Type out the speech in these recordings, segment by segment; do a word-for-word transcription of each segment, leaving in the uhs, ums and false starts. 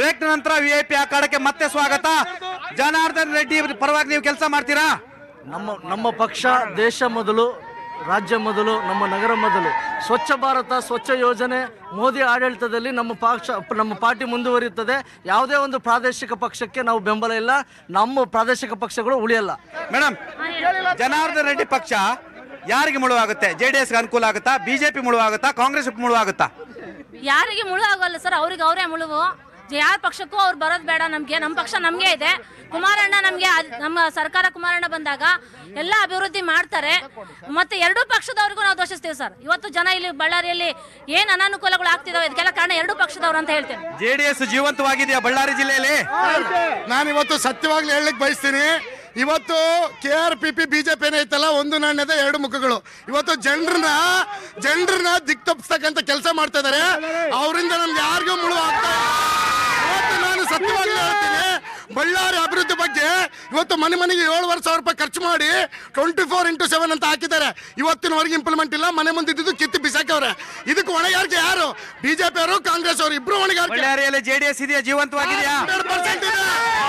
Break ನಂತರ V I P ಅಖಾಡಕ್ಕೆ ಮತ್ತೆ ಸ್ವಾಗತ. ಜನಾರ್ದನ್ ರೆಡ್ಡಿ ಪರವಾಗಿ ನೀವು ಕೆಲಸ ಮಾಡ್ತೀರಾ? ನಮ್ಮ ನಮ್ಮ ಪಕ್ಷ ದೇಶ ಮೊದಲು, ರಾಜ್ಯ ಮೊದಲು, ನಮ್ಮ ನಗರ ಮೊದಲು. ಸ್ವಚ್ಛ ಭಾರತ, ಸ್ವಚ್ಛ ಯೋಜನೆ, ಮೋದಿ ಆಡಳಿತದಲ್ಲಿ ನಮ್ಮ ಪಕ್ಷ ನಮ್ಮ ಪಾರ್ಟಿ ಮುಂದುವರಿಯುತ್ತದೆ. ಯಾವುದೇ ಒಂದು ಪ್ರಾದೇಶಿಕ ಪಕ್ಷಕ್ಕೆ ನಾವು ಬೆಂಬಲ ಇಲ್ಲ. ನಮ್ಮ ಪ್ರಾದೇಶಿಕ ಪಕ್ಷಗಳು ಉಳಿಯಲ್ಲ. ಮೇಡಮ್, ಜನಾರ್ದನ್ ರೆಡ್ಡಿ ಪಕ್ಷ ಯಾರಿಗೆ ಮುಳುವಾಗುತ್ತೆ? ಜೆ ಡಿ ಎಸ್ಗೆ ಅನುಕೂಲ ಆಗುತ್ತಾ, ಬಿಜೆಪಿ ಮುಳುವಾಗುತ್ತಾ, ಕಾಂಗ್ರೆಸ್ ಮುಳುವಾಗುತ್ತಾ? ಯಾರಿಗೆ ಮುಳು ಆಗೋಲ್ಲ ಸರ್, ಅವ್ರಿಗೆ ಅವರೇ ಮುಳುವು. ಯಾರ ಪಕ್ಷಕ್ಕೂ ಅವ್ರು ಬರೋದು ಬೇಡ. ನಮಗೆ ನಮ್ಮ ಪಕ್ಷ ನಮಗೆ ಇದೆ. ಕುಮಾರಣ್ಣ ನಮಗೆ ನಮ್ಮ ಸರ್ಕಾರ ಕುಮಾರಣ್ಣ ಬಂದಾಗ ಎಲ್ಲ ಅಭಿವೃದ್ಧಿ ಮಾಡ್ತಾರೆ. ಮತ್ತೆ ಎರಡೂ ಪಕ್ಷದವ್ರಿಗೂ ನಾವು ದೋಷಿಸ್ತೀವಿ ಸರ್. ಇವತ್ತು ಜನ ಇಲ್ಲಿ ಬಳ್ಳಾರಿಯಲ್ಲಿ ಏನ್ ಅನಾನುಕೂಲಗಳು ಆಗ್ತಿದಾವೆ ಇದಕ್ಕೆಲ್ಲ ಕಾರಣ ಎರಡೂ ಪಕ್ಷದವ್ರು ಅಂತ ಹೇಳ್ತೇನೆ. ಜೆ ಡಿ ಎಸ್ ಜೀವಂತವಾಗಿದೆಯಾ ಬಳ್ಳಾರಿ ಜಿಲ್ಲೆಯಲ್ಲಿ? ನಾನು ಇವತ್ತು ಸತ್ಯವಾಗ್ಲೂ ಹೇಳಲಿಕ್ಕೆ ಬಯಸ್ತೀನಿ. ಇವತ್ತು K R P P BJP ಐತಲ್ಲ, ಒಂದು ನಾಣ್ಯದ ಎರಡು ಮುಖಗಳು. ಇವತ್ತು ಜನರನ್ನ ಜನರನ್ನ ದಿಕ್ ತಪ್ಪಿಸ್ತಕ್ಕಂಥ ಕೆಲಸ ಮಾಡ್ತಾ ಇದಾರೆ. ಅವರಿಂದ ನಮ್ಗೆ ಯಾರಿಗೂ ಮುಳುವು ಆಗ್ತಾ ಇಲ್ಲ. ಇವತ್ತು ನಾನು ಸತ್ಯವಾಗ್ಲೂ ಹೇಳ್ತೀನಿ, ಬಳ್ಳಾರಿ ಅಭಿವೃದ್ಧಿ ಬಗ್ಗೆ ಇವತ್ತು ಮನೆ ಮನೆಗೆ ಏಳುವರೆ ಸಾವಿರ ರೂಪಾಯಿ ಖರ್ಚು ಮಾಡಿ ಟ್ವೆಂಟಿ ಫೋರ್ ಇಂಟು ಸೆವೆನ್ ಅಂತ ಹಾಕಿದ್ದಾರೆ. ಇವತ್ತಿನವರೆಗೆ ಇಂಪ್ಲಿಮೆಂಟ್ ಇಲ್ಲ. ಮನೆ ಮುಂದೆ ಇದ್ದಿದ್ದು ಕಿತ್ತು ಬಿಸಾಕವ್ರೆ. ಇದಕ್ಕೆ ಹೊಣೆಗಾರಿಕೆ ಯಾರು? ಬಿಜೆಪಿ ಅವರು, ಕಾಂಗ್ರೆಸ್ ಅವರು ಇಬ್ರು ಹೊಣೆಗಾರಿಕೆ. ಬಳ್ಳಾರಿಯಲ್ಲಿ ಜೆ ಡಿ ಎಸ್ ಇದೆಯಾ, ಜೀವಂತವಾಗಿದೆಯಾ? ಹಂಡ್ರೆಡ್ ಪರ್ಸೆಂಟ್ ಇದೆ.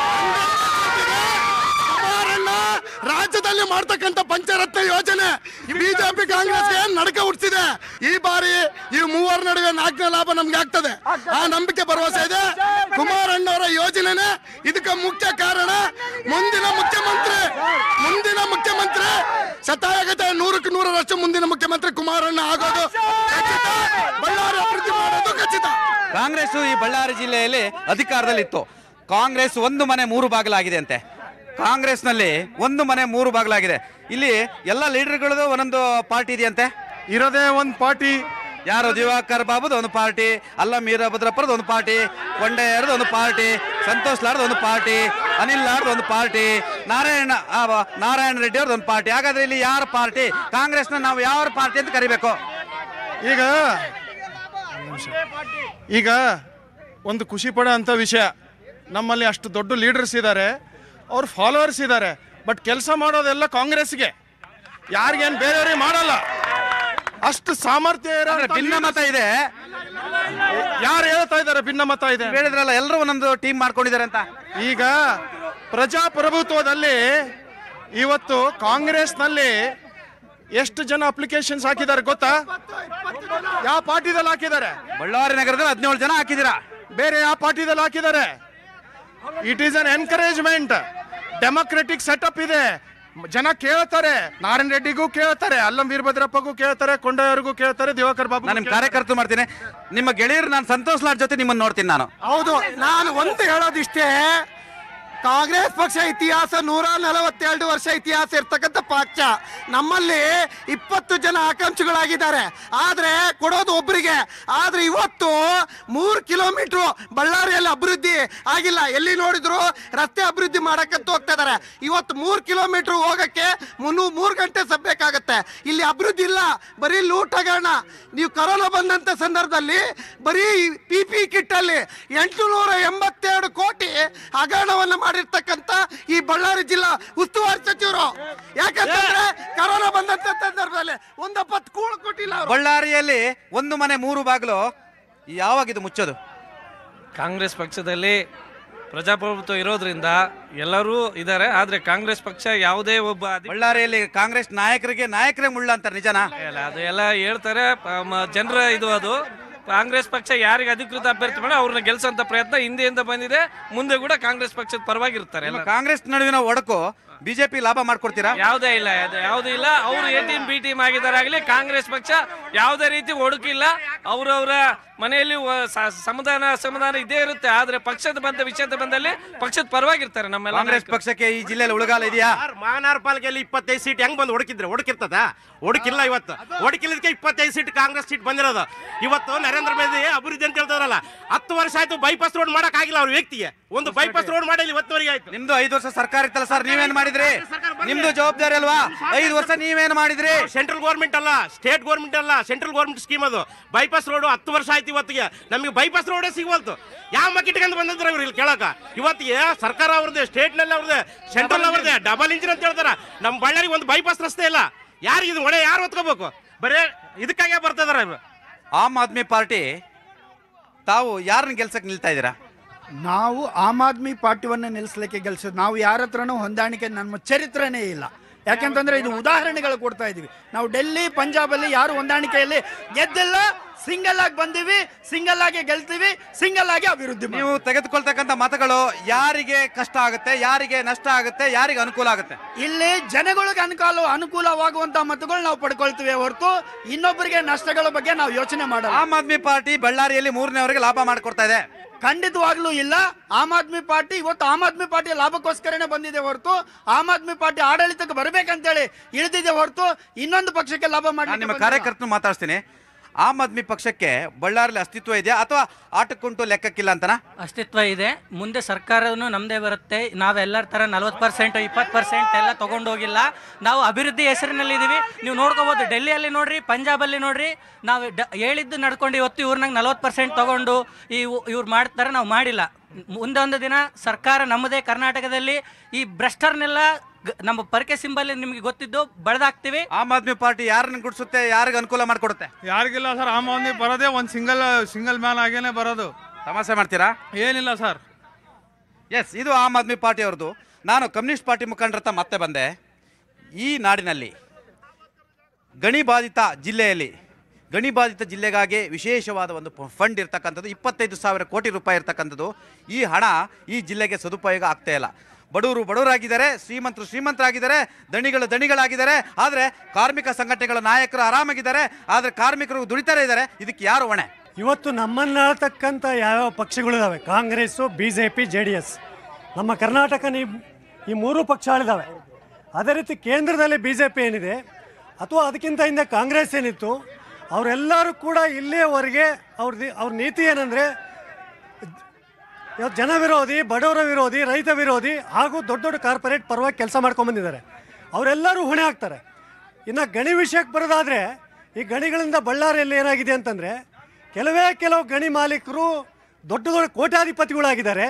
ರಾಜ್ಯದಲ್ಲಿ ಮಾಡ್ತಕ್ಕಂಥ ಪಂಚರತ್ನ ಯೋಜನೆ ಬಿಜೆಪಿ ಕಾಂಗ್ರೆಸ್ಗೆ ನಡಕ ಹುಟ್ಟಿಸಿದೆ. ಈ ಬಾರಿ ಈ ಮೂವರ ನಡುವೆ ನಾಲ್ಕನೇ ಲಾಭ ನಮ್ಗೆ ಆಗ್ತದೆ. ಆ ನಂಬಿಕೆ ಭರವಸೆ ಇದೆ. ಕುಮಾರಣ್ಣವರ ಯೋಜನೆನೇ ಇದಕ್ಕೆ ಮುಖ್ಯ ಕಾರಣ. ಮುಂದಿನ ಮುಖ್ಯಮಂತ್ರಿ ಮುಂದಿನ ಮುಖ್ಯಮಂತ್ರಿ ಶತಾಯಗತ ನೂರಕ್ಕೆ ನೂರರಷ್ಟು ಮುಂದಿನ ಮುಖ್ಯಮಂತ್ರಿ ಕುಮಾರಣ್ಣ ಆಗೋದು ಖಚಿತ. ಬಳ್ಳಾರಿ ಅಭಿವೃದ್ಧಿ ಮಾಡೋದು ಖಚಿತ. ಕಾಂಗ್ರೆಸ್ ಈ ಬಳ್ಳಾರಿ ಜಿಲ್ಲೆಯಲ್ಲಿ ಅಧಿಕಾರದಲ್ಲಿತ್ತು. ಕಾಂಗ್ರೆಸ್ ಒಂದು ಮನೆ ಮೂರು ಬಾಗಿಲಾಗಿದೆ ಅಂತೆ. ಕಾಂಗ್ರೆಸ್ನಲ್ಲಿ ಒಂದು ಮನೆ ಮೂರು ಬಾಗಿಲಾಗಿದೆ. ಇಲ್ಲಿ ಎಲ್ಲ ಲೀಡರ್ಗಳದ್ದು ಒಂದೊಂದು ಪಾರ್ಟಿ ಇದೆಯಂತೆ. ಇರೋದೇ ಒಂದು ಪಾರ್ಟಿ. ಯಾರು? ದಿವಾಕರ್ ಬಾಬುದು ಒಂದು ಪಾರ್ಟಿ, ಅಲ್ಲ ವೀರಭದ್ರಪ್ಪರದ್ದು ಒಂದು ಪಾರ್ಟಿ, ಕೊಂಡೆಯರದು ಒಂದು ಪಾರ್ಟಿ, ಸಂತೋಷ್ ಲಾರ್ದು ಒಂದು ಪಾರ್ಟಿ, ಅನಿಲ್ ಲಾರ್ದು ಒಂದು ಪಾರ್ಟಿ, ನಾರಾಯಣ ನಾರಾಯಣ ರೆಡ್ಡಿ ಅವ್ರದ್ದು ಒಂದು ಪಾರ್ಟಿ. ಹಾಗಾದ್ರೆ ಇಲ್ಲಿ ಯಾರ ಪಾರ್ಟಿ? ಕಾಂಗ್ರೆಸ್ನ ನಾವು ಯಾವ ಪಾರ್ಟಿ ಅಂತ ಕರಿಬೇಕು? ಈಗ ಈಗ ಒಂದು ಖುಷಿ ಪಡೋ ಅಂಥ ವಿಷಯ, ನಮ್ಮಲ್ಲಿ ಅಷ್ಟು ದೊಡ್ಡ ಲೀಡರ್ಸ್ ಇದ್ದಾರೆ, ಅವ್ರ ಫಾಲೋವರ್ಸ್ ಇದ್ದಾರೆ. ಬಟ್ ಕೆಲಸ ಮಾಡೋದೆಲ್ಲ ಕಾಂಗ್ರೆಸ್ಗೆ, ಯಾರಿಗೇನು ಬೇರೆಯವ್ರಿಗೆ ಮಾಡಲ್ಲ. ಅಷ್ಟು ಸಾಮರ್ಥ್ಯ ಇರೋ ಭಿನ್ನಮತ ಇದೆ. ಯಾರು ಹೇಳ್ತಾ ಇದ್ದಾರೆ ಭಿನ್ನಮತ ಇದೆ? ಹೇಳಿದ್ರಲ್ಲ, ಎಲ್ಲರೂ ಒಂದೊಂದು ಟೀಮ್ ಮಾಡ್ಕೊಂಡಿದ್ದಾರೆ ಅಂತ. ಈಗ ಪ್ರಜಾಪ್ರಭುತ್ವದಲ್ಲಿ ಇವತ್ತು ಕಾಂಗ್ರೆಸ್ನಲ್ಲಿ ಎಷ್ಟು ಜನ ಅಪ್ಲಿಕೇಶನ್ಸ್ ಹಾಕಿದ್ದಾರೆ ಗೊತ್ತಾ? ಯಾವ ಪಾರ್ಟಿದಲ್ಲಿ ಹಾಕಿದ್ದಾರೆ? ಬಳ್ಳಾರಿ ನಗರದಲ್ಲಿ ಹದಿನೇಳು ಜನ ಹಾಕಿದ್ದೀರಾ. ಬೇರೆ ಯಾವ ಪಾರ್ಟಿದಲ್ಲಿ ಹಾಕಿದ್ದಾರೆ? It is an encouragement. Democratic setup ಇದೆ. ಜನ ಕೇಳ್ತಾರೆ. ನಾರಾಯಣ ರೆಡ್ಡಿಗೂ ಕೇಳ್ತಾರೆ, ಅಲ್ಲಂ ವೀರಭದ್ರಪ್ಪಗೂ ಕೇಳ್ತಾರೆ, ಕೊಂಡಯ್ಯವ್ರಿಗೂ ಕೇಳ್ತಾರೆ, ದಿವಾಕರ್ ಬಾಬು. ನಾನು ನಿಮ್ ಕಾರ್ಯಕರ್ತರು ಮಾಡ್ತೀನಿ. ನಿಮ್ಮ ಗೆಳೆಯರು ನಾನು ಸಂತೋಷ್ ಲಾಡ್ ಜೊತೆ ನಿಮ್ಮನ್ನು ನೋಡ್ತೀನಿ ನಾನು. ಹೌದು, ನಾನು ಒಂದು ಹೇಳೋದಿಷ್ಟೇ, ಕಾಂಗ್ರೆಸ್ ಪಕ್ಷ ಇತಿಹಾಸ ನೂರ ನಲವತ್ತೆರಡು ವರ್ಷ ಇತಿಹಾಸ ಇರ್ತಕ್ಕಂಥ ಪಕ್ಷ. ನಮ್ಮಲ್ಲಿ ಇಪ್ಪತ್ತು ಜನ ಆಕಾಂಕ್ಷಿಗಳಾಗಿದ್ದಾರೆ, ಆದ್ರೆ ಕೊಡೋದು ಒಬ್ಬರಿಗೆ. ಆದ್ರೆ ಇವತ್ತು ಮೂರು ಕಿಲೋಮೀಟರ್ ಬಳ್ಳಾರಿಯಲ್ಲಿ ಅಭಿವೃದ್ಧಿ ಆಗಿಲ್ಲ. ಎಲ್ಲಿ ನೋಡಿದ್ರು ರಸ್ತೆ ಅಭಿವೃದ್ಧಿ ಮಾಡಕ್ಕಂತ ಹೋಗ್ತಾ ಇದಾರೆ. ಇವತ್ತು ಮೂರು ಕಿಲೋಮೀಟರ್ ಹೋಗಕ್ಕೆ ಮುನ್ನೂರು ಮೂರು ಗಂಟೆ ಸಬ್ಬೇಕಾಗತ್ತೆ. ಇಲ್ಲಿ ಅಭಿವೃದ್ಧಿ ಇಲ್ಲ, ಬರೀ ಲೂಟ್ ಹಗರಣ. ನೀವು ಕರೋನಾ ಬಂದಂತ ಸಂದರ್ಭದಲ್ಲಿ ಬರೀ ಪಿ ಪಿ ಕಿಟ್ ಅಲ್ಲಿ ಎಂಟುನೂರ ಎಂಬತ್ತೆರಡು ಕೋಟಿ ಹಗರಣವನ್ನ ಮಾಡಿರ್ತಕ್ಕಂಥ ಈ ಬಳ್ಳಾರಿ ಜಿಲ್ಲಾ ಉಸ್ತುವಾರಿ ಸಚಿವರು. ಯಾಕಂತಂದ್ರೆ ಕರೋನಾ ಬಂದಂತ ಸಂದರ್ಭದಲ್ಲಿ ಒಂದಪ್ಪತ್ತು ಕೂಳು ಕೊಟ್ಟಿಲ್ಲ. ಬಳ್ಳಾರಿಯಲ್ಲಿ ಒಂದು ಮನೆ ಮೂರು ಬಾಗಿಲು ಯಾವಾಗಿದು ಮುಚ್ಚೋದು? ಕಾಂಗ್ರೆಸ್ ಪಕ್ಷದಲ್ಲಿ ಪ್ರಜಾಪ್ರಭುತ್ವ ಇರೋದ್ರಿಂದ ಎಲ್ಲರೂ ಇದ್ದಾರೆ. ಆದ್ರೆ ಕಾಂಗ್ರೆಸ್ ಪಕ್ಷ ಯಾವುದೇ ಒಬ್ಬ ಬಳ್ಳಾರಿಯಲ್ಲಿ ಕಾಂಗ್ರೆಸ್ ನಾಯಕರಿಗೆ ನಾಯಕರೇ ಮುಳ್ಳ ಅಂತಾರೆ, ನಿಜನಾ? ಅದು ಎಲ್ಲ ಹೇಳ್ತಾರೆ ಜನರ ಇದು. ಅದು ಕಾಂಗ್ರೆಸ್ ಪಕ್ಷ ಯಾರಿಗೆ ಅಧಿಕೃತ ಅಭ್ಯರ್ಥಿ ಮಾಡಿ ಅವ್ರನ್ನ ಗೆಲ್ಸಂತ ಪ್ರಯತ್ನ ಹಿಂದೆಯಿಂದ ಬಂದಿದೆ, ಮುಂದೆ ಕೂಡ ಕಾಂಗ್ರೆಸ್ ಪಕ್ಷದ ಪರವಾಗಿರ್ತಾರೆ. ಕಾಂಗ್ರೆಸ್ ನಡುವಿನ ಒಡಕು ಬಿಜೆಪಿ ಲಾಭ ಮಾಡ್ಕೊಡ್ತೀರಾ? ಯಾವುದೇ ಇಲ್ಲ, ಯಾವುದೂ ಇಲ್ಲ. ಅವರು ಎ ಟೀಮ್ ಬಿ ಟೀಮ್ ಆಗಿದ್ದಾರಾಗ್ಲಿ, ಕಾಂಗ್ರೆಸ್ ಪಕ್ಷ ಯಾವುದೇ ರೀತಿ ಒಡಕಿಲ್ಲ. ಅವರವರ ಮನೆಯಲ್ಲಿ ಸಮಾಧಾನ ಸಮಾಧಾನ ಇದೇ ಇರುತ್ತೆ. ಆದ್ರೆ ಪಕ್ಷದ ಬಂದ ವಿಷಯದ ಬಂದಲ್ಲಿ ಪಕ್ಷದ ಪರವಾಗಿರ್ತಾರೆ ನಮ್ಮೆಲ್ಲ. ಕಾಂಗ್ರೆಸ್ ಪಕ್ಷಕ್ಕೆ ಈ ಜಿಲ್ಲೆಯಲ್ಲಿ ಉಳಗಾಲ ಇದೆಯಾ? ಮಾನಾರ್ ಪಾಲ್ಗೆಲ್ಲಿ ಇಪ್ಪತ್ತೈದು ಸೀಟ್ ಹೆಂಗ್ ಬಂದು ಒಡಕಿದ್ರೆ ಒಡಕಿರ್ತದ? ಒಡಕಿಲ್ಲ. ಇವತ್ತು ಒಡಕಿಲ್ಲದಕ್ಕೆ ಇಪ್ಪತ್ತೈದು ಸೀಟ್ ಕಾಂಗ್ರೆಸ್ ಸೀಟ್ ಬಂದಿರೋದು. ಇವತ್ತು ನರೇಂದ್ರ ಮೋದಿ ಅಭಿವೃದ್ಧಿ ಅಂತ ಹೇಳ್ತಾರಲ್ಲ, ಹತ್ತು ವರ್ಷ ಆಯ್ತು ಬೈಪಾಸ್ ರೋಡ್ ಮಾಡಕ್ ಆಗಿಲ್ಲ ಅವ್ರ ವ್ಯಕ್ತಿಗೆ. ಒಂದು ಬೈಪಾಸ್ ರೋಡ್ ಮಾಡಿ ಇವತ್ತುವರೆಗೆ ಆಯ್ತು. ನಿಮ್ದು ಐದು ವರ್ಷ ಸರ್ಕಾರ ಇತ್ತಲ್ಲ ಸರ್, ನೀವೇನ್ ಮಾಡಿದ್ರಿ? ನಿಮ್ದು ಜವಾಬ್ದಾರಿ ಅಲ್ವಾ? ಐದು ವರ್ಷ ನೀವೇನ್ ಮಾಡಿದ್ರಿ? ಸೆಂಟ್ರಲ್ ಗೌರ್ಮೆಂಟ್ ಅಲ್ಲ, ಸ್ಟೇಟ್ ಗೌರ್ಮೆಂಟ್ ಅಲ್ಲ, ಸೆಂಟ್ರಲ್ ಗೌರ್ಮೆಂಟ್ ಸ್ಕೀಮ್ ಅದು. ಬೈಪಾಸ್ ರೋಡ್ ಹತ್ತು ವರ್ಷ ಆಯ್ತು. ಇವತ್ತಿಗೆ ನಮಗೆ ಬೈಪಾಸ್ ರೋಡೇ ಸಿಗವಲ್ತು. ಯಾವ ಮಕ್ಕಿಟ್ಕೊಂಡ್ ಬಂದಿದ್ರು ಇವ್ರು ಇಲ್ಲಿ ಕೇಳಕ? ಇವತ್ತಿಗೆ ಸರ್ಕಾರ ಅವ್ರದ್ದೇ, ಸ್ಟೇಟ್ ನಲ್ಲಿ ಅವ್ರದ್ದೇ, ಸೆಂಟ್ರಲ್ ಅವ್ರದ್ದೇ, ಡಬಲ್ ಇಂಜಿನ್ ಅಂತ ಹೇಳ್ತಾರ. ನಮ್ಮ ಬಳ್ಳಾರಿಗೆ ಒಂದು ಬೈಪಾಸ್ ರಸ್ತೆ ಇಲ್ಲ. ಯಾರಿಗೆ ಇದು ಹೊಣೆ? ಯಾರು ಹೊತ್ಕೋಬೇಕು? ಬರೇ ಇದಕ್ಕಾಗೆ ಬರ್ತಿದಾರ. ಆಮ್ ಆದ್ಮಿ ಪಾರ್ಟಿ ತಾವು ಯಾರನ್ನ ಗೆಲ್ಸಕ್ ನಿಲ್ತಾ ಇದ್ದೀರಾ? ನಾವು ಆಮ್ ಆದ್ಮಿ ಪಾರ್ಟಿವನ್ನು ನಿಲ್ಲಿಸಲಿಕ್ಕೆ ಗೆಲ್ಸೋದು. ನಾವು ಯಾರ ಹತ್ರನೂ ಹೊಂದಾಣಿಕೆ ನಮ್ಮ ಚರಿತ್ರೆನೇ ಇಲ್ಲ. ಯಾಕೆಂತಂದ್ರೆ ಇದು ಉದಾಹರಣೆಗಳು ಕೊಡ್ತಾ ಇದೀವಿ. ನಾವು ಡೆಲ್ಲಿ ಪಂಜಾಬಲ್ಲಿ ಯಾರು ಹೊಂದಾಣಿಕೆಯಲ್ಲಿ ಗೆದ್ದಿಲ್ಲ, ಸಿಂಗಲ್ ಆಗಿ ಬಂದಿವಿ, ಸಿಂಗಲ್ ಆಗಿ ಗೆಲ್ತೀವಿ, ಸಿಂಗಲ್ ಆಗಿ ಅಭಿವೃದ್ಧಿ. ನೀವು ತೆಗೆದುಕೊಳ್ತಕ್ಕಂಥ ಮತಗಳು ಯಾರಿಗೆ ಕಷ್ಟ ಆಗುತ್ತೆ, ಯಾರಿಗೆ ನಷ್ಟ ಆಗುತ್ತೆ, ಯಾರಿಗೆ ಅನುಕೂಲ ಆಗುತ್ತೆ? ಇಲ್ಲಿ ಜನಗಳಿಗೆ ಅನುಕೂಲ ಅನುಕೂಲವಾಗುವಂತ ಮತಗಳು ನಾವು ಪಡ್ಕೊಳ್ತೀವಿ ಹೊರತು ಇನ್ನೊಬ್ಬರಿಗೆ ನಷ್ಟಗಳ ಬಗ್ಗೆ ನಾವು ಯೋಚನೆ ಮಾಡಲ್ಲ. ಆಮ್ ಆದ್ಮಿ ಪಾರ್ಟಿ ಬಳ್ಳಾರಿಯಲ್ಲಿ ಮೂರನೇವರೆಗೆ ಲಾಭ ಮಾಡಿಕೊಡ್ತಾ ಇದೆ. ಖಂಡಿತವಾಗ್ಲೂ ಇಲ್ಲ. ಆಮ್ ಆದ್ಮಿ ಪಾರ್ಟಿ ಇವತ್ತು ಆಮ್ ಆದ್ಮಿ ಪಾರ್ಟಿ ಲಾಭಕ್ಕೋಸ್ಕರನೇ ಬಂದಿದೆ ಹೊರತು ಆಮ್ ಆದ್ಮಿ ಪಾರ್ಟಿ ಆಡಳಿತಕ್ಕೆ ಬರಬೇಕಂತೇಳಿ ಇಳಿದಿದೆ ಹೊರತು ಇನ್ನೊಂದು ಪಕ್ಷಕ್ಕೆ ಲಾಭ ಮಾಡಿ. ನಿಮ್ಮ ಕಾರ್ಯಕರ್ತರು ಮಾತಾಡ್ತೀನಿ. ಆಮ್ ಆದ್ಮಿ ಪಕ್ಷಕ್ಕೆ ಬಳ್ಳಾರಿಯಲ್ಲಿ ಅಸ್ತಿತ್ವ ಇದೆಯಾ ಅಥವಾ ಆಟಕ್ಕುಂಟು ಲೆಕ್ಕಕ್ಕಿಲ್ಲ ಅಂತನಾ? ಅಸ್ತಿತ್ವ ಇದೆ. ಮುಂದೆ ಸರ್ಕಾರನೂ ನಮ್ಮದೇ ಬರುತ್ತೆ. ನಾವೆಲ್ಲರ ಥರ ನಲ್ವತ್ತು ಪರ್ಸೆಂಟ್ ಇಪ್ಪತ್ತು ಪರ್ಸೆಂಟ್ ಎಲ್ಲ ತೊಗೊಂಡೋಗಿಲ್ಲ. ನಾವು ಅಭಿವೃದ್ಧಿ ಹೆಸರಿನಲ್ಲಿದ್ದೀವಿ. ನೀವು ನೋಡ್ಕೋಬೋದು, ಡೆಲ್ಲಿಯಲ್ಲಿ ನೋಡ್ರಿ, ಪಂಜಾಬಲ್ಲಿ ನೋಡ್ರಿ, ನಾವು ಡ ಹೇಳಿದ್ದು ನಡ್ಕೊಂಡು ಇವತ್ತು ಇವ್ರನ್ನಂಗೆ ನಲ್ವತ್ತು ಪರ್ಸೆಂಟ್ ತೊಗೊಂಡು ಇವು ಇವ್ರು ಮಾಡ್ತಾರೆ, ನಾವು ಮಾಡಿಲ್ಲ. ಮುಂದೆ ಒಂದು ದಿನ ಸರ್ಕಾರ ನಮ್ಮದೇ ಕರ್ನಾಟಕದಲ್ಲಿ ಈ ಭ್ರಷ್ಟರನ್ನೆಲ್ಲ ನಮ್ಮ ಪರಕೆ ಸಿಂಬಲ್ ನಿಮ್ಗೆ ಗೊತ್ತಿದ್ದು ಬಡದಾಕ್ತಿವಿ. ಆಮ್ ಆದ್ಮಿ ಪಾರ್ಟಿ ಯಾರನ್ನ ಗುಡಿಸುತ್ತೆ, ಯಾರಿಗೆ ಅನುಕೂಲ ಮಾಡಿಕೊಡುತ್ತೆ? ಯಾರಿಗಿಲ್ಲ ಸರ್. ಆಮ್ ಆದ್ಮಿ ಬರೋದೇ ಒಂದು ಸಿಂಗಲ್ ಸಿಂಗಲ್ ಮ್ಯಾನ್ ಆಗೇನೆ ಬರೋದು. ತಮಾಷೆ ಮಾಡ್ತೀರಾ? ಏನಿಲ್ಲ ಸರ್. ಎಸ್, ಇದು ಆಮ್ ಆದ್ಮಿ ಪಾರ್ಟಿ ಅವ್ರದ್ದು. ನಾನು ಕಮ್ಯುನಿಸ್ಟ್ ಪಾರ್ಟಿ ಮುಖಂಡರತ್ತ ಮತ್ತೆ ಬಂದೆ. ಈ ನಾಡಿನಲ್ಲಿ ಗಣಿಬಾಧಿತ ಜಿಲ್ಲೆಯಲ್ಲಿ ಗಣಿಬಾಧಿತ ಜಿಲ್ಲೆಗಾಗಿ ವಿಶೇಷವಾದ ಒಂದು ಫಂಡ್ ಇರ್ತಕ್ಕಂಥದ್ದು, ಇಪ್ಪತ್ತೈದು ಸಾವಿರ ಕೋಟಿ ರೂಪಾಯಿ ಇರ್ತಕ್ಕಂಥದ್ದು. ಈ ಹಣ ಈ ಜಿಲ್ಲೆಗೆ ಸದುಪಯೋಗ ಆಗ್ತಾ ಇಲ್ಲ. ಬಡವರು ಬಡವರಾಗಿದ್ದಾರೆ, ಶ್ರೀಮಂತರು ಶ್ರೀಮಂತರಾಗಿದ್ದಾರೆ, ದಣಿಗಳು ದಣಿಗಳಾಗಿದ್ದಾರೆ. ಆದರೆ ಕಾರ್ಮಿಕ ಸಂಘಟನೆಗಳ ನಾಯಕರು ಆರಾಮಾಗಿದ್ದಾರೆ. ಆದರೆ ಕಾರ್ಮಿಕರು ದುಡಿತಾರೆ ಇದ್ದಾರೆ. ಇದಕ್ಕೆ ಯಾರು ಹೊಣೆ? ಇವತ್ತು ನಮ್ಮನ್ನು ಆಳ್ತಕ್ಕಂಥ ಯಾವ್ಯಾವ ಪಕ್ಷಗಳಿದ್ದಾವೆ, Congress, B J P, J D S, ನಮ್ಮ ಕರ್ನಾಟಕನ ಈ ಮೂರು ಪಕ್ಷ ಆಳಿದಾವೆ. ಅದೇ ರೀತಿ ಕೇಂದ್ರದಲ್ಲಿ ಬಿ ಜೆ ಪಿ ಏನಿದೆ ಅಥವಾ ಅದಕ್ಕಿಂತ ಹಿಂದೆ ಕಾಂಗ್ರೆಸ್ ಏನಿತ್ತು, ಅವರೆಲ್ಲರೂ ಕೂಡ ಇಲ್ಲಿಯವರೆಗೆ ಅವ್ರದ್ದು ಅವ್ರ ನೀತಿ ಏನಂದರೆ ಇವತ್ತು ಜನ ವಿರೋಧಿ, ಬಡವರ ವಿರೋಧಿ, ರೈತ ವಿರೋಧಿ ಹಾಗೂ ದೊಡ್ಡ ದೊಡ್ಡ ಕಾರ್ಪೊರೇಟ್ ಪರವಾಗಿ ಕೆಲಸ ಮಾಡ್ಕೊಂಬಂದಿದ್ದಾರೆ. ಅವರೆಲ್ಲರೂ ಹೊಣೆ ಆಗ್ತಾರೆ. ಇನ್ನು ಗಣಿ ವಿಷಯಕ್ಕೆ ಬರೋದಾದರೆ, ಈ ಗಣಿಗಳಿಂದ ಬಳ್ಳಾರಿಯಲ್ಲಿ ಏನಾಗಿದೆ ಅಂತಂದರೆ, ಕೆಲವೇ ಕೆಲವು ಗಣಿ ಮಾಲೀಕರು ದೊಡ್ಡ ದೊಡ್ಡ ಕೋಟ್ಯಾಧಿಪತಿಗಳಾಗಿದ್ದಾರೆ.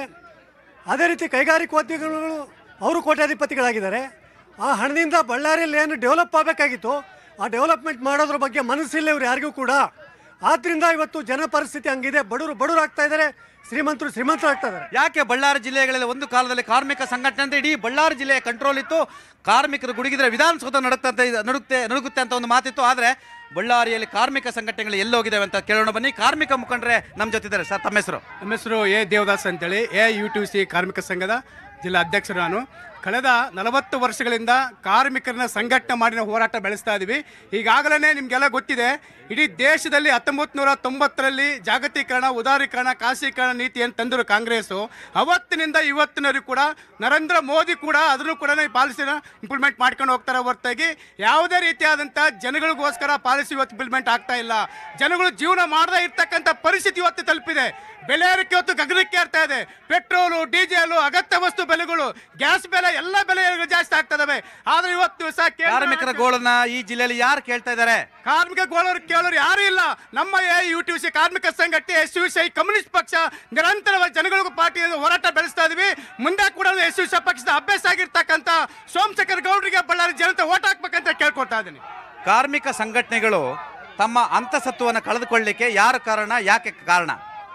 ಅದೇ ರೀತಿ ಕೈಗಾರಿಕೋದ್ಯಮಿಗಳು ಅವರು ಕೋಟ್ಯಾಧಿಪತಿಗಳಾಗಿದ್ದಾರೆ. ಆ ಹಣದಿಂದ ಬಳ್ಳಾರಿಯಲ್ಲಿ ಏನು ಡೆವಲಪ್ ಆಗಬೇಕಾಗಿತ್ತು ಆ ಡೆವಲಪ್ಮೆಂಟ್ ಮಾಡೋದ್ರ ಬಗ್ಗೆ ಮನಸ್ಸಿಲ್ಲ ಇವ್ರು ಯಾರಿಗೂ ಕೂಡ. ಆದ್ದರಿಂದ ಇವತ್ತು ಜನ ಪರಿಸ್ಥಿತಿ ಹಂಗಿದೆ. ಬಡವರು ಬಡವರು ಆಗ್ತಾ ಇದ್ದಾರೆ, ಶ್ರೀಮಂತರು ಶ್ರೀಮಂತರು ಆಗ್ತಾ ಇದ್ದಾರೆ. ಯಾಕೆ ಬಳ್ಳಾರಿ ಜಿಲ್ಲೆಗಳಲ್ಲಿ ಒಂದು ಕಾಲದಲ್ಲಿ ಕಾರ್ಮಿಕ ಸಂಘಟನೆ ಅಂತ ಇಡೀ ಬಳ್ಳಾರಿ ಜಿಲ್ಲೆಯ ಕಂಟ್ರೋಲ್ ಇತ್ತು. ಕಾರ್ಮಿಕರು ಗುಡುಗಿದ್ರೆ ವಿಧಾನಸೌಧ ನಡುತ್ತಂತ ನಡುತ್ತೆ ನಡುಗುತ್ತೆ ಅಂತ ಒಂದು ಮಾತಿತ್ತು. ಆದರೆ ಬಳ್ಳಾರಿಯಲ್ಲಿ ಕಾರ್ಮಿಕ ಸಂಘಟನೆಗಳು ಎಲ್ಲೋಗಿದ್ದಾವೆ ಅಂತ ಕೇಳೋಣ ಬನ್ನಿ. ಕಾರ್ಮಿಕ ಮುಖಂಡರೇ ನಮ್ಮ ಜೊತೆ ಸರ್, ತಮ್ಮ ಹೆಸರು? ನಮ್ಮ ಹೆಸರು ಎ ದೇವದಾಸ್ ಅಂತೇಳಿ, ಎ ಯು ಟಿ ಸಿ ಕಾರ್ಮಿಕ ಸಂಘದ ಜಿಲ್ಲಾ ಅಧ್ಯಕ್ಷರು ನಾನು. ಕಳೆದ ನಲವತ್ತು ವರ್ಷಗಳಿಂದ ಕಾರ್ಮಿಕರನ್ನ ಸಂಘಟನೆ ಮಾಡಿ ನಾವು ಹೋರಾಟ ಬೆಳೆಸ್ತಾ ಇದ್ದೀವಿ. ಈಗಾಗಲೇ ನಿಮಗೆಲ್ಲ ಗೊತ್ತಿದೆ, ಇಡೀ ದೇಶದಲ್ಲಿ ಹತ್ತೊಂಬತ್ತು ನೂರ ತೊಂಬತ್ತರಲ್ಲಿ ಜಾಗತೀಕರಣ, ಉದಾರೀಕರಣ, ಖಾಸಗೀಕರಣ ನೀತಿಯನ್ನು ತಂದರು ಕಾಂಗ್ರೆಸ್ಸು. ಅವತ್ತಿನಿಂದ ಇವತ್ತಿನವರೆಗೂ ಕೂಡ ನರೇಂದ್ರ ಮೋದಿ ಕೂಡ ಅದನ್ನು ಕೂಡ ಪಾಲಿಸಿನ ಇಂಪ್ಲಿಮೆಂಟ್ ಮಾಡ್ಕೊಂಡು ಹೋಗ್ತಾರೆ ಹೊರತಾಗಿ ಯಾವುದೇ ರೀತಿಯಾದಂಥ ಜನಗಳಿಗೋಸ್ಕರ ಪಾಲಿಸಿ ಇವತ್ತು ಇಂಪ್ಲಿಮೆಂಟ್ ಆಗ್ತಾ ಇಲ್ಲ. ಜನಗಳು ಜೀವನ ಮಾಡದೇ ಇರ್ತಕ್ಕಂಥ ಪರಿಸ್ಥಿತಿ ಇವತ್ತು ತಲುಪಿದೆ. ಬೆಲೆ ಏರಿಕೆ ಇವತ್ತು ಗಗನಕ್ಕೆ ಏರ್ತಾ ಇದೆ. ಪೆಟ್ರೋಲು, ಡೀಸೆಲು, ಅಗತ್ಯ ವಸ್ತು ಬೆಲೆಗಳು, ಗ್ಯಾಸ್ ಬೆಲೆ ಎಲ್ಲ ಬೆಲೆ ಜಾಸ್ತಿ ಆಗ್ತದವೆ. ಆದ್ರೆ ಇವತ್ತು ಸಹ ಕಾರ್ಮಿಕರ ಗೋಳನ್ನ ಈ ಜಿಲ್ಲೆಯಲ್ಲಿ ಯಾರು ಕೇಳ್ತಾ ಇದ್ದಾರೆ? ಕಾರ್ಮಿಕ ಗೋಳರು ಕೇಳೋರು ಯಾರು ಇಲ್ಲ. ನಮ್ಮ ಯು ಟಿ ಸಿ ಕಾರ್ಮಿಕ ಸಂಘಟನೆ, S U C I communist ಪಕ್ಷ ನಿರಂತರವಾಗಿ ಜನಗಳಿಗೂ ಪಾರ್ಟಿ ಹೋರಾಟ ಬೆಳೆಸ್ತಾ ಇದೀವಿ. ಮುಂದೆ ಕೂಡ ಎಸ್ ಯು ಸಿ ಪಕ್ಷದ ಅಭ್ಯಾಸ ಆಗಿರ್ತಕ್ಕಂಥ ಸೋಮಶೇಖರ್ ಗೌಡರಿಗೆ ಬಳ್ಳಾರಿ ಜನತೆ ಓಟ್ ಹಾಕ್ಬೇಕಂತ ಕೇಳ್ಕೊಳ್ತಾ ಇದ್ದೀನಿ. ಕಾರ್ಮಿಕ ಸಂಘಟನೆಗಳು ತಮ್ಮ ಅಂತಸತ್ವವನ್ನು ಕಳೆದುಕೊಳ್ಳಲಿಕ್ಕೆ ಯಾರು ಕಾರಣ, ಯಾಕೆ ಕಾರಣ?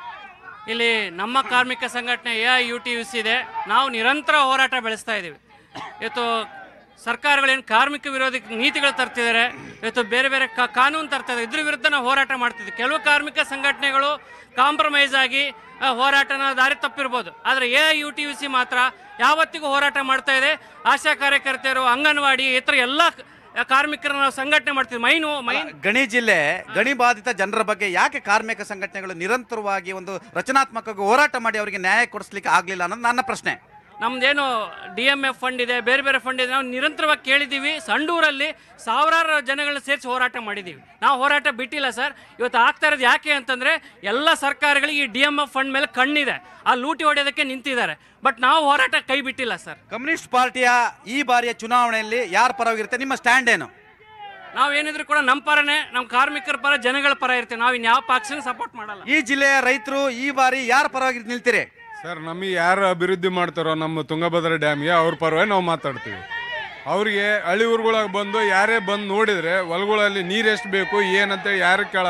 ಇಲ್ಲಿ ನಮ್ಮ ಕಾರ್ಮಿಕ ಸಂಘಟನೆ A I U T U C ಇದೆ. ನಾವು ನಿರಂತರ ಹೋರಾಟ ಬೆಳೆಸ್ತಾ ಇದ್ದೀವಿ. ಇವತ್ತು ಸರ್ಕಾರಗಳೇನು ಕಾರ್ಮಿಕ ವಿರೋಧಿ ನೀತಿಗಳು ತರ್ತಿದ್ದಾರೆ, ಇವತ್ತು ಬೇರೆ ಬೇರೆ ಕಾನೂನು ತರ್ತಾ ಇದೆ, ಇದ್ರ ವಿರುದ್ಧ ನಾವು ಹೋರಾಟ ಮಾಡ್ತಿದ್ವಿ. ಕೆಲವು ಕಾರ್ಮಿಕ ಸಂಘಟನೆಗಳು ಕಾಂಪ್ರಮೈಸ್ ಆಗಿ ಹೋರಾಟನ ದಾರಿ ತಪ್ಪಿರ್ಬೋದು. ಆದರೆ A I U T U C ಮಾತ್ರ ಯಾವತ್ತಿಗೂ ಹೋರಾಟ ಮಾಡ್ತಾ ಇದೆ. ಆಶಾ ಕಾರ್ಯಕರ್ತೆಯರು, ಅಂಗನವಾಡಿ, ಇತರ ಎಲ್ಲ ಕಾರ್ಮಿಕರನ್ನ ನಾವು ಸಂಘಟನೆ ಮಾಡ್ತೀವಿ. ಮೈನು ಮೈನ್ ಗಣಿ ಜಿಲ್ಲೆ, ಗಣಿ ಬಾಧಿತ ಜನರ ಬಗ್ಗೆ ಯಾಕೆ ಕಾರ್ಮಿಕ ಸಂಘಟನೆಗಳು ನಿರಂತರವಾಗಿ ಒಂದು ರಚನಾತ್ಮಕವಾಗಿ ಹೋರಾಟ ಮಾಡಿ ಅವರಿಗೆ ನ್ಯಾಯ ಕೊಡಿಸ್ಲಿಕ್ಕೆ ಆಗಲಿಲ್ಲ ಅನ್ನೋದು ನನ್ನ ಪ್ರಶ್ನೆ. ನಮ್ದೇನು ಡಿ ಎಮ್ ಎಫ್ ಫಂಡ್ ಇದೆ, ಬೇರೆ ಬೇರೆ ಫಂಡ್ ಇದೆ, ನಾವು ನಿರಂತರವಾಗಿ ಕೇಳಿದ್ದೀವಿ. ಸಂಡೂರಲ್ಲಿ ಸಾವಿರಾರು ಜನಗಳನ್ನ ಸೇರಿಸಿ ಹೋರಾಟ ಮಾಡಿದ್ದೀವಿ. ನಾವು ಹೋರಾಟ ಬಿಟ್ಟಿಲ್ಲ ಸರ್. ಇವತ್ತು ಆಗ್ತಾ ಇರೋದು ಯಾಕೆ ಅಂತಂದರೆ, ಎಲ್ಲ ಸರ್ಕಾರಗಳಿಗೆ ಈ ಡಿ ಎಮ್ ಎಫ್ ಫಂಡ್ ಮೇಲೆ ಕಣ್ಣಿದೆ, ಆ ಲೂಟಿ ಹೊಡೆಯೋದಕ್ಕೆ ನಿಂತಿದ್ದಾರೆ. ಬಟ್ ನಾವು ಹೋರಾಟ ಕೈ ಬಿಟ್ಟಿಲ್ಲ ಸರ್. ಕಮ್ಯುನಿಸ್ಟ್ ಪಾರ್ಟಿಯ ಈ ಬಾರಿಯ ಚುನಾವಣೆಯಲ್ಲಿ ಯಾರ ಪರವಾಗಿರುತ್ತೆ? ನಿಮ್ಮ ಸ್ಟ್ಯಾಂಡ್ ಏನು? ನಾವೇನಿದ್ರು ಕೂಡ ನಮ್ಮ ಪರನೇ, ನಮ್ಮ ಕಾರ್ಮಿಕರ ಪರ, ಜನಗಳ ಪರ ಇರ್ತೀವಿ. ನಾವು ಇನ್ಯಾವ ಪಕ್ಷನ ಸಪೋರ್ಟ್ ಮಾಡಲ್ಲ. ಈ ಜಿಲ್ಲೆಯ ರೈತರು ಈ ಬಾರಿ ಯಾರ ಪರವಾಗಿ ನಿಲ್ತೀರಿ? ಸರ್, ನಮಗೆ ಯಾರು ಅಭಿವೃದ್ಧಿ ಮಾಡ್ತಾರೋ ನಮ್ಮ ತುಂಗಭದ್ರಾ ಡ್ಯಾಮ್ಗೆ ಅವ್ರ ಪರವಾಗಿ ನಾವು ಮಾತಾಡ್ತೀವಿ. ಅವ್ರಿಗೆ ಹಳ್ಳಿ ಊರುಗಳಾಗ ಬಂದು ಯಾರೇ ಬಂದು ನೋಡಿದರೆ ಹೊಲಗಳಲ್ಲಿ ನೀರು ಎಷ್ಟು ಬೇಕು ಏನಂತೇಳಿ ಯಾರು ಕೇಳಲ್ಲ.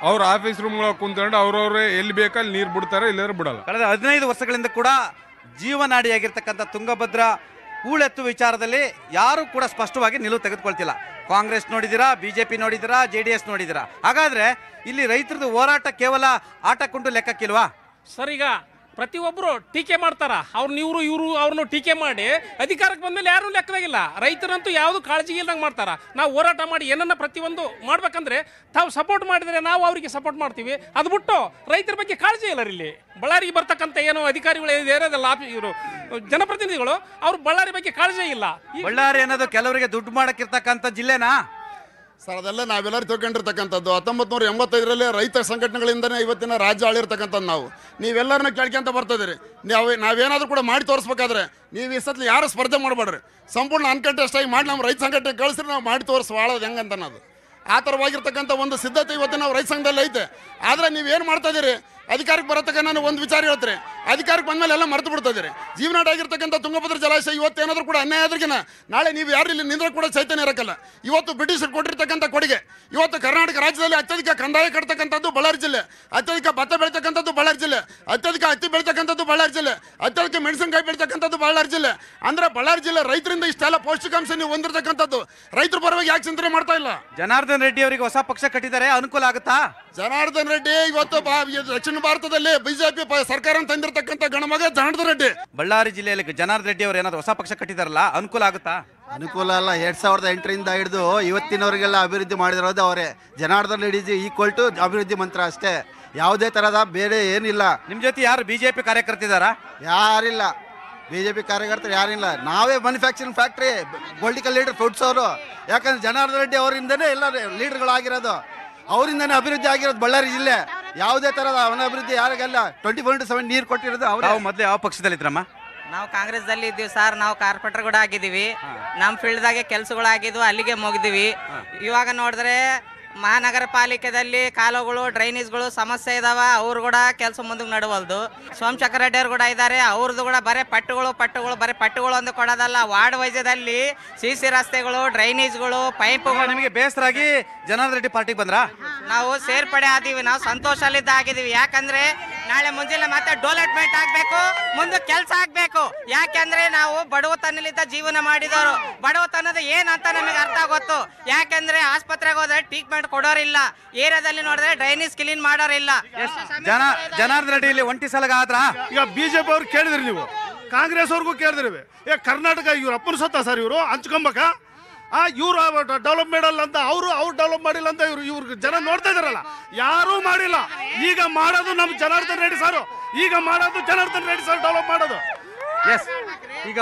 ಅವ್ರ ಆಫೀಸ್ ರೂಮ್ಗಳಾಗ ಕುಂತ್ಕೊಂಡು ಅವ್ರವ್ರೆ ಎಲ್ಲಿ ಬೇಕಲ್ಲಿ ನೀರು ಬಿಡ್ತಾರೆ, ಇಲ್ಲಾದ್ರೆ ಬಿಡಲ್ಲ. ಕಳೆದ ಹದಿನೈದು ವರ್ಷಗಳಿಂದ ಕೂಡ ಜೀವನಾಡಿಯಾಗಿರ್ತಕ್ಕಂಥ ತುಂಗಭದ್ರಾ ಹೂಳೆತ್ತು ವಿಚಾರದಲ್ಲಿ ಯಾರು ಕೂಡ ಸ್ಪಷ್ಟವಾಗಿ ನಿಲುವು ತೆಗೆದುಕೊಳ್ತಿಲ್ಲ. ಕಾಂಗ್ರೆಸ್ ನೋಡಿದಿರಾ, ಬಿಜೆಪಿ ನೋಡಿದಿರಾ, ಜೆ ಡಿ ಎಸ್ ನೋಡಿದಿರಾ. ಹಾಗಾದ್ರೆ ಇಲ್ಲಿ ರೈತರದ್ದು ಹೋರಾಟ ಕೇವಲ ಆಟ ಕುಂಟು ಲೆಕ್ಕಕ್ಕಿಲ್ವಾ ಸರ್? ಈಗ ಪ್ರತಿಯೊಬ್ಬರು ಟೀಕೆ ಮಾಡ್ತಾರ, ಅವ್ರನ್ನ ಇವರು ಇವರು ಅವ್ರನ್ನ ಟೀಕೆ ಮಾಡಿ ಅಧಿಕಾರಕ್ಕೆ ಬಂದ್ಮೇಲೆ ಯಾರು ಲೆಕ್ಕದಾಗಿಲ್ಲ. ರೈತರಂತೂ ಯಾವುದು ಕಾಳಜಿ ಇಲ್ದಂಗೆ ಮಾಡ್ತಾರ. ನಾವು ಹೋರಾಟ ಮಾಡಿ ಏನನ್ನ ಪ್ರತಿಯೊಂದು ಮಾಡ್ಬೇಕಂದ್ರೆ ತಾವು ಸಪೋರ್ಟ್ ಮಾಡಿದ್ರೆ ನಾವು ಅವರಿಗೆ ಸಪೋರ್ಟ್ ಮಾಡ್ತೀವಿ. ಅದು ಬಿಟ್ಟು ರೈತರ ಬಗ್ಗೆ ಕಾಳಜಿ ಇಲ್ಲ. ಇಲ್ಲಿ ಬಳ್ಳಾರಿಗೆ ಬರ್ತಕ್ಕಂಥ ಏನೋ ಅಧಿಕಾರಿಗಳು ಇರೋದಲ್ಲ, ಇವರು ಜನಪ್ರತಿನಿಧಿಗಳು, ಅವ್ರು ಬಳ್ಳಾರಿ ಬಗ್ಗೆ ಕಾಳಜಿ ಇಲ್ಲ. ಬಳ್ಳಾರಿ ಅನ್ನೋದು ಕೆಲವರಿಗೆ ದುಡ್ಡು ಮಾಡಕ್ಕಿರ್ತಕ್ಕಂಥ ಜಿಲ್ಲೆನಾ ಸರ್? ಅದೆಲ್ಲ ನಾವೆಲ್ಲರೂ ತಿಳ್ಕೊಂಡಿರ್ತಕ್ಕಂಥದ್ದು. ಹತ್ತೊಂಬತ್ತು ನೂರ ಎಂಬತ್ತೈದರಲ್ಲಿ ರೈತ ಸಂಘಟನೆಗಳಿಂದನೇ ಇವತ್ತಿನ ರಾಜ್ಯ ಆಳಿರ್ತಕ್ಕಂಥದ್ದು ನಾವು. ನೀವೆಲ್ಲರನ್ನ ಕೇಳ್ಕೊಂತ ಬರ್ತಿದ್ದೀರಿ. ನಾವು ನಾವೇನಾದರೂ ಕೂಡ ಮಾಡಿ ತೋರಿಸ್ಬೇಕಾದ್ರೆ ನೀವು ಈ ಸತ್ಲಿ ಯಾರು ಸ್ಪರ್ಧೆ ಮಾಡಬೇಡ್ರಿ, ಸಂಪೂರ್ಣ ಅನ್ಕಂಟೆಸ್ಟ್ ಆಗಿ ಮಾಡಿ ನಮ್ಮ ರೈತ ಸಂಘಟನೆ ಕಳಿಸ್ರಿ, ನಾವು ಮಾಡಿ ತೋರಿಸಿ ಬಾಳೋದು ಹೆಂಗಂತ ಅನ್ನೋದು ಆ ಥರವಾಗಿರ್ತಕ್ಕಂಥ ಒಂದು ಸಿದ್ಧತೆ ಇವತ್ತು ನಾವು ರೈತ ಸಂಘದಲ್ಲಿ ಐತೆ. ಆದರೆ ನೀವೇನು ಮಾಡ್ತಾ ಇದ್ದೀರಿ? ಅಧಿಕಾರಕ್ಕೆ ಬರತಕ್ಕ ನಾನು ಒಂದು ವಿಚಾರ ಹೇಳ್ತೀರಿ, ಅಧಿಕಾರಕ್ಕೆ ಬಂದಮೇಲೆ ಎಲ್ಲ ಮರೆತು ಬಿಡ್ತಿದ್ದೀರಿ. ಜೀವನಾಟ ಆಗಿರ್ತಕ್ಕಂಥ ತುಂಗಭದ್ರಾ ಜಲಾಶಯ ಇವತ್ತೇನಾದರೂ ಕೂಡ ಅನ್ಯಾಯ ಆದ್ರಿಗಿನ ನಾಳೆ ನೀವು ಯಾರು ಇಲ್ಲಿ ನಿಂದ್ರೆ ಕೂಡ ಚೈತನ್ಯ ಇರಕ್ಕಲ್ಲ. ಇವತ್ತು ಬ್ರಿಟಿಷರು ಕೊಟ್ಟಿರ್ತಕ್ಕಂಥ ಕೊಡುಗೆ, ಇವತ್ತು ಕರ್ನಾಟಕ ರಾಜ್ಯದಲ್ಲಿ ಅತ್ಯಧಿಕ ಕಂದಾಯ ಕಟ್ತಕ್ಕಂಥದ್ದು ಬಳ್ಳಾರಿ ಜಿಲ್ಲೆ, ಅತ್ಯಧಿಕ ಭತ್ತ ಬೆಳೀತಕ್ಕಂಥದ್ದು ಬಳ್ಳಾರಿ ಜಿಲ್ಲೆ, ಅತ್ಯಧಿಕ ಹತ್ತಿ ಬೆಳೀತಕ್ಕಂಥದ್ದು ಬಳ್ಳಾರಿ ಜಿಲ್ಲೆ, ಅತ್ಯಧಿಕ ಮೆಣಸಿನಕಾಯಿ ಬೆಳೀತಕ್ಕಂಥದ್ದು ಬಳ್ಳಾರಿ ಜಿಲ್ಲೆ. ಅಂದರೆ ಬಳ್ಳಾರಿ ಜಿಲ್ಲೆ ರೈತರಿಂದ ಇಷ್ಟೆಲ್ಲ ಪೌಷ್ಟಿಕಾಂಶ ನೀವು ಹೊಂದಿರತಕ್ಕಂಥದ್ದು ರೈತರ ಪರವಾಗಿ ಯಾಕೆ ಚಿಂತನೆ ಮಾಡ್ತಾ ಇಲ್ಲ? ಜನಾರ್ದನ್ ರೆಡ್ಡಿ ಅವರಿಗೆ ಹೊಸ ಪಕ್ಷ ಕಟ್ಟಿದ್ದಾರೆ, ಅನುಕೂಲ ಆಗುತ್ತಾ? ಜನಾರ್ದನ್ ರೆಡ್ಡಿ ಇವತ್ತು ದಕ್ಷಿಣ ಭಾರತದಲ್ಲಿ ಬಿಜೆಪಿ ಸರ್ಕಾರ ತಂದಿರತಕ್ಕಂಥ ಗಣಮಗ ಜನಾರ್ದನ್ ರೆಡ್ಡಿ. ಬಳ್ಳಾರಿ ಜಿಲ್ಲೆಯಲ್ಲಿ ಜನಾರ್ದನ್ ರೆಡ್ಡಿ ಅವರು ಏನಾದ್ರು ಹೊಸ ಪಕ್ಷ ಕಟ್ಟಿದಾರಲ್ಲ, ಅನುಕೂಲ ಆಗುತ್ತಾ? ಅನುಕೂಲ ಅಲ್ಲ. ಎರಡ್ ಸಾವಿರದ ಎಂಟರಿಂದ ಹಿಡಿದು ಇವತ್ತಿನವರಿಗೆಲ್ಲ ಅಭಿವೃದ್ಧಿ ಮಾಡಿರೋದು ಅವರೇ. ಜನಾರ್ದನ್ ರೆಡ್ಡಿ ಈಕ್ವಲ್ ಟು ಅಭಿವೃದ್ಧಿ ಮಂತ್ರ ಅಷ್ಟೇ, ಯಾವುದೇ ತರಹದ ಬೇರೆ ಏನಿಲ್ಲ. ನಿಮ್ ಜೊತೆ ಯಾರು ಬಿಜೆಪಿ ಕಾರ್ಯಕರ್ತಿದಾರಾ? ಯಾರಿಲ್ಲ, ಬಿಜೆಪಿ ಕಾರ್ಯಕರ್ತರು ಯಾರಿಲ್ಲ. ನಾವೇ manufacturing factory, political leader foods ಅವರು. ಯಾಕಂದ್ರೆ ಜನಾರ್ದನ್ ರೆಡ್ಡಿ ಅವರಿಂದನೇ ಎಲ್ಲ ಲೀಡರ್ಗಳಾಗಿರೋದು, ಅವರಿಂದನೇ ಅಭಿವೃದ್ಧಿ ಆಗಿರೋದು ಬಳ್ಳಾರಿ ಜಿಲ್ಲೆ. ಯಾವುದೇ ತರಹದ ಅವನ ಅಭಿವೃದ್ಧಿ ಯಾರಿಗೆಲ್ಲ ಟ್ವೆಂಟಿ ಫೋರ್ ಇಂಟು ಸೆವೆನ್ ನೀರು ಕೊಟ್ಟಿರೋದು ಅವ್ರು. ಮೊದಲು ಯಾವ ಪಕ್ಷದಲ್ಲಿದ್ರಮ್ಮ? ನಾವು ಕಾಂಗ್ರೆಸ್ ದಲ್ಲಿ ಇದ್ದೀವಿ ಸರ್. ನಾವು ಕಾರ್ಪೊರೇಟರ್ ಕೂಡ ಆಗಿದ್ದೀವಿ. ನಮ್ಮ ಫೀಲ್ಡ್ದಾಗೆ ಕೆಲಸಗಳಾಗಿದ್ವು, ಅಲ್ಲಿಗೆ ಮುಗಿದಿವಿ. ಇವಾಗ ನೋಡಿದ್ರೆ ಮಹಾನಗರ ಪಾಲಿಕೆದಲ್ಲಿ ಕಾಲುಗಳು ಡ್ರೈನೇಜ್ಗಳು ಸಮಸ್ಯೆ ಇದಾವ, ಅವ್ರು ಕೂಡ ಕೆಲಸ ಮುಂದಕ್ಕೆ ನಡವಲ್ದು. ಸೋಮಶೇಖರ್ ರೆಡ್ಡಿ ಅವರು ಕೂಡ ಇದ್ದಾರೆ, ಅವ್ರದ್ದು ಕೂಡ ಬರೀ ಪಟ್ಟುಗಳು ಪಟ್ಟುಗಳು ಬರೀ ಪಟ್ಟುಗಳು ಒಂದು ಕೊಡೋದಲ್ಲ, ವಾರ್ಡ್ ವೈಜ್ಯದಲ್ಲಿ ಸಿ ಸಿ ರಸ್ತೆಗಳು, ಡ್ರೈನೇಜ್ಗಳು, ಪೈಪ್ಗಳು. ನಿಮಗೆ ಬೇಸರಾಗಿ ಜನಾರ್ದನ್ ರೆಡ್ಡಿ ಪಾರ್ಟಿಗೆ ಬಂದ್ರಾ? ನಾವು ಸೇರ್ಪಡೆ ಆದೀವಿ, ನಾವು ಸಂತೋಷಲ್ಲಿದ್ದ ಆಗಿದ್ದೀವಿ. ಯಾಕಂದ್ರೆ ನಾಳೆ ಮುಂಜಾನೆ ಮತ್ತೆ ಡೆವಲಪ್ಮೆಂಟ್ ಆಗ್ಬೇಕು, ಮುಂದೆ ಕೆಲಸ ಆಗ್ಬೇಕು. ಯಾಕೆಂದ್ರೆ ನಾವು ಬಡವತನಲಿದ್ದ ಜೀವನ ಮಾಡಿದವರು. ಬಡವತನದ ಏನಂತ ನಮಗೆ ಅರ್ಥ ಗೊತ್ತು. ಯಾಕೆಂದ್ರೆ ಆಸ್ಪತ್ರೆಗೆ ಹೋದ್ರೆ ಟ್ರೀಟ್ಮೆಂಟ್ ಕೊಡೋರಿಲ್ಲ, ಏರಿಯಾದಲ್ಲಿ ನೋಡಿದ್ರೆ ಡ್ರೈನೇಜ್ ಕ್ಲೀನ್ ಮಾಡೋರಿಲ್ಲ. ಜನ ಜನಾರ್ದನ್ ರೆಡ್ಡಿ ಇಲ್ಲಿ ಒಂಟಿ ಸಲಗ ಆದ್ರ. ಈಗ ಬಿಜೆಪಿ ಅವ್ರು ಕೇಳಿದ್ರಿ, ನೀವು ಕಾಂಗ್ರೆಸ್ ಅವ್ರಿಗೂ ಕೇಳಿದ್ರಿ. ಏ ಕರ್ನಾಟಕ ಇವ್ರ ಅಪ್ಪನ ಸತ್ತ ಸರ್, ಇವರು ಹಂಚ್ಕೊಂಬಕ ಆ ಇವ್ರು ಡೆವಲಪ್ ಮಾಡಲ್ಲ ಅಂತ, ಅವರು ಅವ್ರು ಡೆವಲಪ್ ಮಾಡಿಲ್ಲ ಅಂತ ಇವ್ರು ಇವ್ರಿಗೆ ಜನ ನೋಡ್ತಾ ಇದಾರಲ್ಲ, ಯಾರೂ ಮಾಡಿಲ್ಲ. ಈಗ ಮಾಡೋದು ನಮ್ಮ ಜನಾರ್ದನ್ ರೆಡ್ಡಿ ಸರ್, ಈಗ ಮಾಡೋದು ಜನಾರ್ದನ್ ರೆಡ್ಡಿ ಸರ್ ಡೆವಲಪ್ ಮಾಡೋದು. ಎಸ್, ಈಗ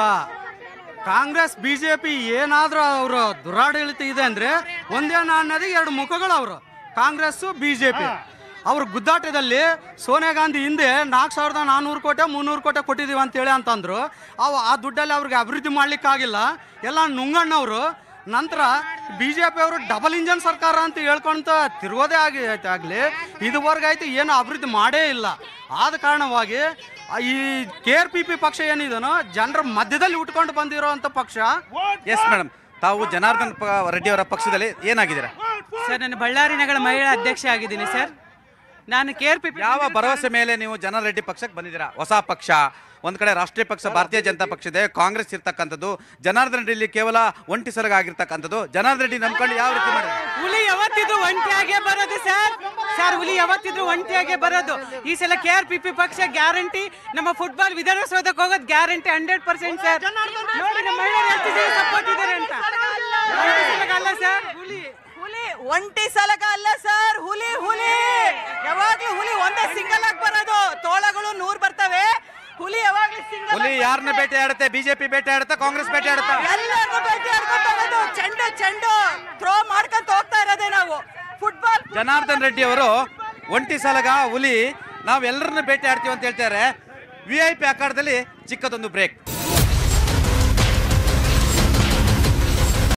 ಕಾಂಗ್ರೆಸ್ ಬಿಜೆಪಿ ಏನಾದ್ರೂ ಅವರು ದುರಾಡಳಿತ ಇದೆ ಅಂದ್ರೆ ಒಂದೇ ನಾಣ್ಯದ ಎರಡು ಮುಖಗಳು ಅವರು, ಕಾಂಗ್ರೆಸ್ ಬಿಜೆಪಿ. ಅವ್ರ ಗುದ್ದಾಟದಲ್ಲಿ ಸೋನಿಯಾ ಗಾಂಧಿ ಹಿಂದೆ ನಾಲ್ಕು ಸಾವಿರದ ನಾನ್ನೂರು ಕೋಟಿ ಮುನ್ನೂರು ಕೋಟಿ ಕೊಟ್ಟಿದ್ದೀವಿ ಅಂತೇಳಿ ಅಂತಂದ್ರು. ಅವು ಆ ದುಡ್ಡಲ್ಲಿ ಅವ್ರಿಗೆ ಅಭಿವೃದ್ಧಿ ಮಾಡ್ಲಿಕ್ಕಾಗಿಲ್ಲ, ಎಲ್ಲ ನುಂಗಣ್ಣವರು. ನಂತರ ಬಿ ಜೆ ಪಿ ಅವರು ಡಬಲ್ ಇಂಜನ್ ಸರ್ಕಾರ ಅಂತ ಹೇಳ್ಕೊಂತ ತಿರುಗೋದೇ ಆಗಿ ಆಗಲಿ ಇದುವರೆಗಾಯ್ತು ಏನು ಅಭಿವೃದ್ಧಿ ಮಾಡೇ ಇಲ್ಲ. ಆದ ಕಾರಣವಾಗಿ ಈ ಕೆ ಆರ್ ಪಿ ಪಿ ಪಕ್ಷ ಏನಿದನೋ ಜನರ ಮಧ್ಯದಲ್ಲಿ ಉಟ್ಕೊಂಡು ಬಂದಿರೋಂಥ ಪಕ್ಷ. ಎಸ್ ಮೇಡಮ್, ತಾವು ಜನಾರ್ದನ್ ರೆಡ್ಡಿ ಅವರ ಪಕ್ಷದಲ್ಲಿ ಏನಾಗಿದ್ದೀರಾ? ಸರ್, ನಾನು ಬಳ್ಳಾರಿ ನಗರ ಮಹಿಳಾ ಅಧ್ಯಕ್ಷೆ ಆಗಿದ್ದೀನಿ ಸರ್. ನಾನು ಕೆ ಆರ್ ಪಿ ಪಿ ಯಾವ ಭರವಸೆ ಮೇಲೆ ನೀವು ಜನಾರ್ದನ್ ರೆಡ್ಡಿ ಪಕ್ಷಕ್ಕೆ ಬಂದಿದ್ದೀರಾ? ಹೊಸ ಪಕ್ಷ, ಒಂದ್ ಕಡೆ ರಾಷ್ಟ್ರೀಯ ಪಕ್ಷ ಭಾರತೀಯ ಜನತಾ ಪಕ್ಷ ಇದೆ, ಕಾಂಗ್ರೆಸ್ ಇರ್ತಕ್ಕಂಥದ್ದು, ಜನಾರ್ದನ್ ರೆಡ್ಡಿ ಕೇವಲ ಒಂಟಿ ಸಲಗ ಆಗಿರ್ತಕ್ಕಂಥದ್ದು. ಜನಾರ್ದನ್ ರೆಡ್ಡಿ ನಂಬ್ಕೊಂಡು ಯಾವ ರೀತಿ ಮಾಡಿದ್ರು? ಹುಲಿ ಯಾವತ್ತಿದ್ರು ಒಂಟಿಯಾಗೆ ಬರೋದು ಸರ್. ಸರ್, ಹುಲಿ ಯಾವತ್ತಿದ್ರು ಒಂಟಿಯಾಗೆ ಬರೋದು. ಈ ಸಲ ಕೆ ಆರ್ ಪಿ ಪಿ ಪಕ್ಷ ಗ್ಯಾರಂಟಿ. ನಮ್ಮ ಫುಟ್ಬಾಲ್ ವಿಧಾನಸೌಧಕ್ಕೆ ಹೋಗೋದು ಗ್ಯಾರಂಟಿ ಹಂಡ್ರೆಡ್ ಪರ್ಸೆಂಟ್ ಸರ್. ನೋಡಿ ನಮ್ಮ ಮಹಿಳೆಯರು ಎಷ್ಟು ಜನ ಸಪೋರ್ಟ್ ಇದ್ದಾರೆ ಅಂತ. ಅಲ್ಲ ಸರ್, ಹುಲಿ ಹುಲಿ ಒಂಟಿ ಸಲಗ ಅಲ್ಲ ಸರ್, ಹುಲಿ ಹುಲಿ ಯಾವಾಗ್ಲೂ ಹುಲಿ ಒಂದೇ ಸಿಂಗಲ್ ಆಗಿ ಬರೋದು. ತೋಳಗಳು ನೂರ್ ಬರ್ತವೆ, ಹುಲಿ ಯಾವಾಗ್ಲೂ ಸಿಂಗಲ್. ಹುಲಿ ಯಾರನ್ನ ಬೇಟೆ ಆಡುತ್ತೆ? ಬಿಜೆಪಿ ಬೇಟೆ ಆಡುತ್ತಾ, ಕಾಂಗ್ರೆಸ್ ಬೇಟೆ ಆಡುತ್ತಾ? ಎಲ್ಲರೂ ಬೇಟೆ ಆಡ್ಕೊಂತ ಹೋಗೋದು. ಚೆಂಡು ಚೆಂಡು ಥ್ರೋ ಮಾಡ್ಕೊಂತ ಹೋಗ್ತಾ ಇರೋದೇ ನಾವು. ಫುಟ್ಬಾಲ್ ಜನಾರ್ದನ್ ರೆಡ್ಡಿ ಅವರು ಒಂಟಿ ಸಲಗ ಹುಲಿ, ನಾವೆಲ್ಲರನ್ನ ಬೇಟೆ ಆಡ್ತೀವಿ ಅಂತ ಹೇಳ್ತಾರೆ. ವಿ ಐ ಪಿ ಅಖಾಡದಲ್ಲಿ ಚಿಕ್ಕದೊಂದು ಬ್ರೇಕ್.